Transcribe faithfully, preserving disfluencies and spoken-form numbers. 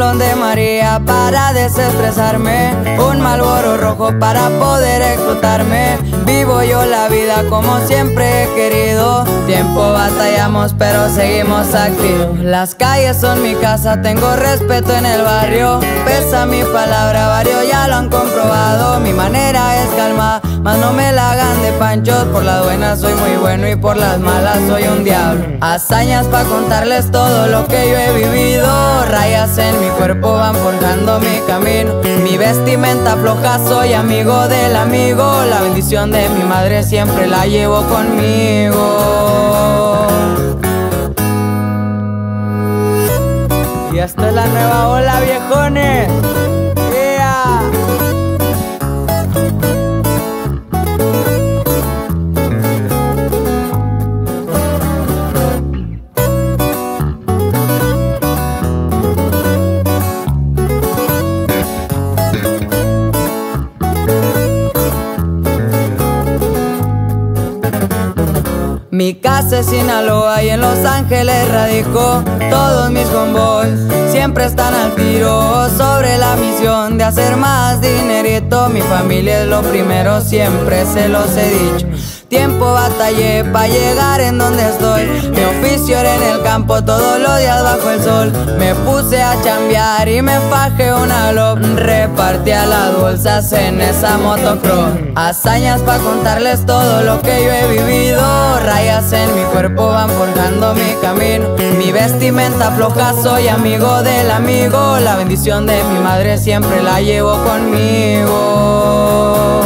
blond de María para desestresarme, un Marlboro rojo para poder explotarme. Vivo yo la vida como siempre he querido. Tiempo batallamos pero seguimos activos. Las calles son mi casa, tengo respeto en el barrio. Pesa mi palabra, varios ya lo han comprobado. Mi manera es calma, mas no me la hagan de panchos. Por las buenas soy muy bueno y por las malas soy un diablo. Hazañas pa' contarles todo lo que yo he vivido. Rayas en mi cuerpo van forjando mi camino. Mi vestimenta floja, soy amigo del amigo. La bendición de mi madre siempre la llevo conmigo. Y esta es la nueva ola, viejones. Yeah. Mi casa es Sinaloa y en Los Ángeles radico. Todos mis convoys siempre están al tiro, sobre la misión de hacer más dinerito. Mi familia es lo primero, siempre se los he dicho. Tiempo batallé pa' llegar en donde estoy. Mi oficio era en el campo todos los días bajo el sol. Me puse a chambear y me fajé una glob. Repartía las bolsas en esa motocross. Hazañas pa' contarles todo lo que yo he vivido. Rayas en mi cuerpo van forjando mi camino. Mi vestimenta floja, soy amigo del amigo. La bendición de mi madre siempre la llevo conmigo.